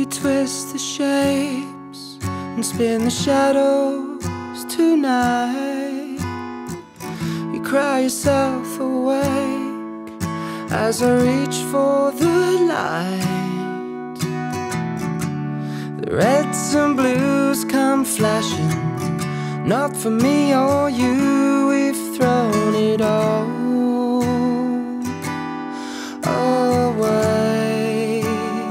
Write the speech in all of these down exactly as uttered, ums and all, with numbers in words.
You twist the shapes and spin the shadows tonight. You cry yourself awake as I reach for the light. The reds and blues come flashing, not for me or you, we've thrown it all away.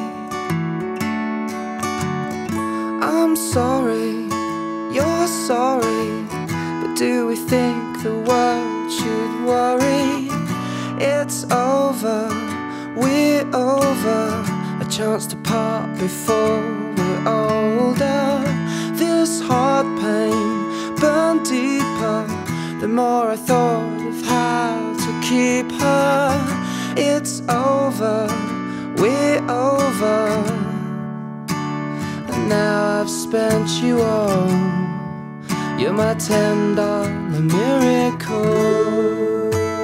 I'm sorry, you're sorry, but do we think the world should worry? It's over, we're over, a chance to part before we're older. This heart pain burned deeper the more I thought of how to keep her. It's over, we're over, and now I've spent you all. You're my ten dollar miracle.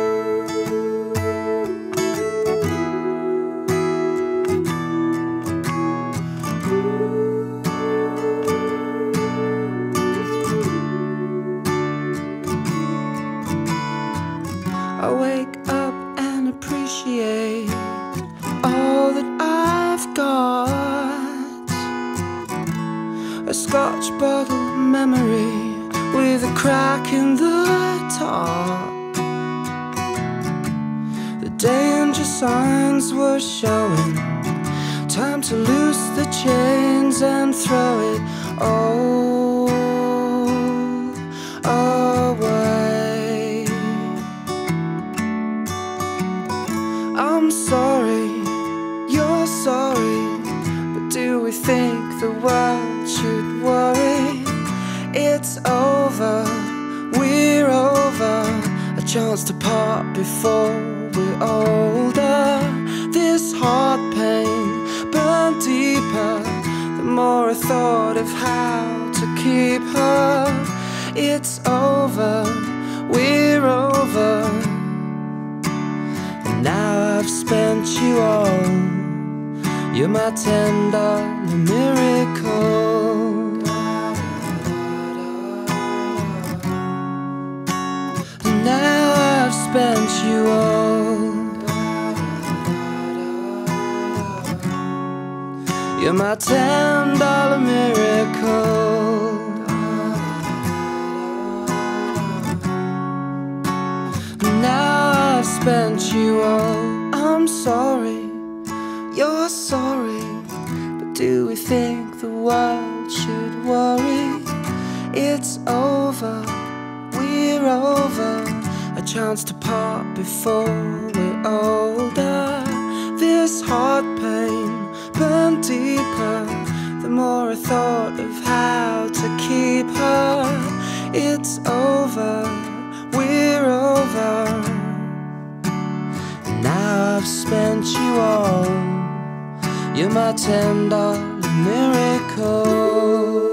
I wake up and appreciate all that I've got. A Scotch bottle memory with a crack in the top. The danger signs were showing, time to loose the chains and throw it all away. I'm sorry, you're sorry, but do we think the world should worry? It's over, we're over, a chance to part before we're older. This heart pain burned deeper the more I thought of how to keep her. It's over, we're over, and now I've spent you all. You're my ten dollar miracle. Now I've spent you all. You're my ten dollar miracle. Now I've spent you all. I'm sorry, you're sorry, but do we think the world should worry? It's over, we're over, a chance to part before we're older. This heart pain burned deeper the more I thought of how to keep her. It's over, we're over, and now I've spent you all. You're my ten dollar miracle.